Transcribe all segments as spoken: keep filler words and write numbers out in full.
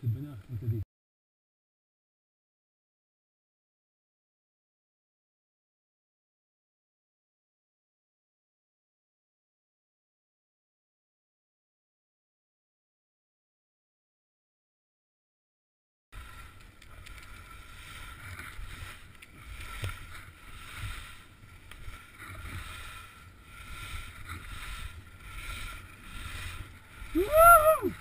c'est de bonheur quand t'as des... Wouhou!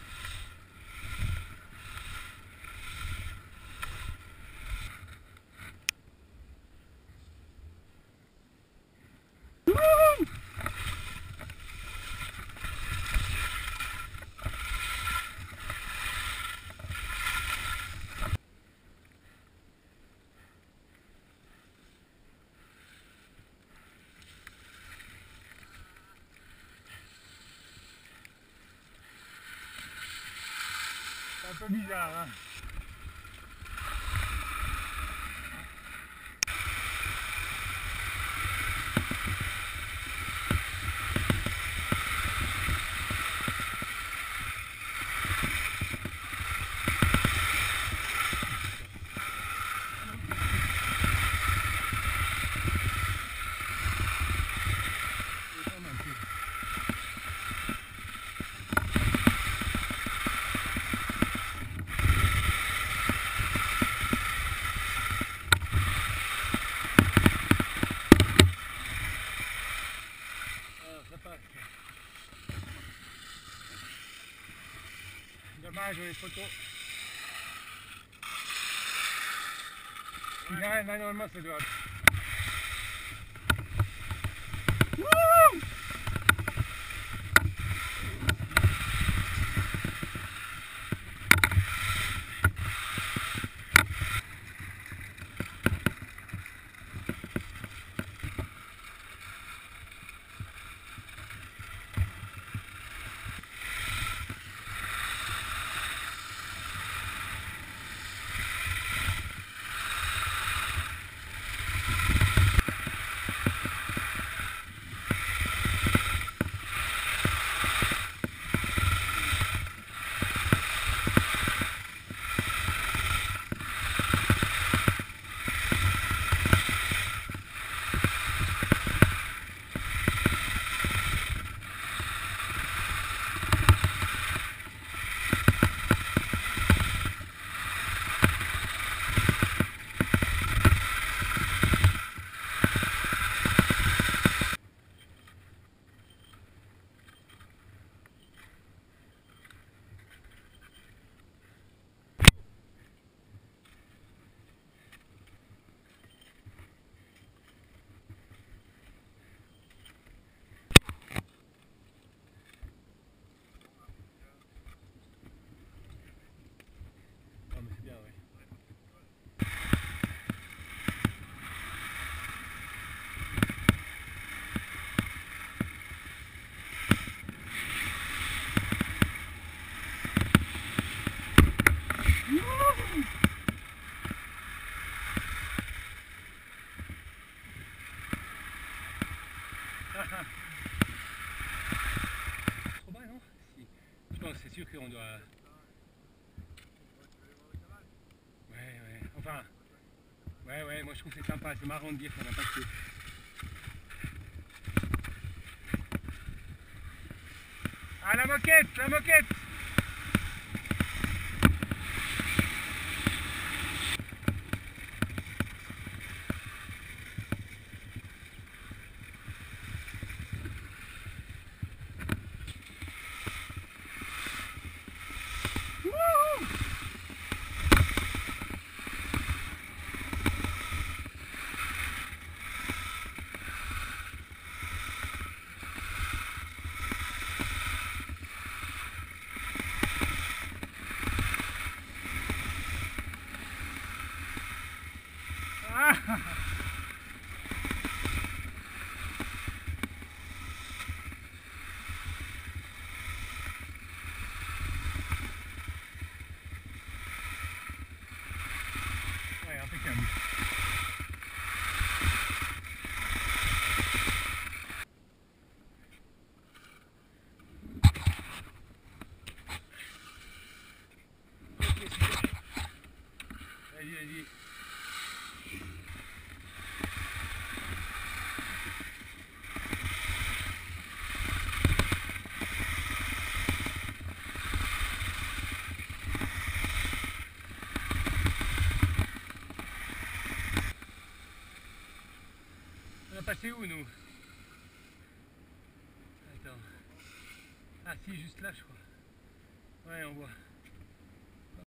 C'est un peu bizarre, hein. Dommage les photos. Ouais, normalement ça doit. Wouh! Trop bas, non? Si. Je pense, c'est sûr qu'on doit... Ouais, ouais, enfin... Ouais, ouais, moi je trouve que c'est sympa, c'est marrant de dire qu'on n'a pas de... Ah, la moquette, la moquette! vas-y. On a passé où nous? Attends. Ah si, juste là je crois. Ouais, on voit.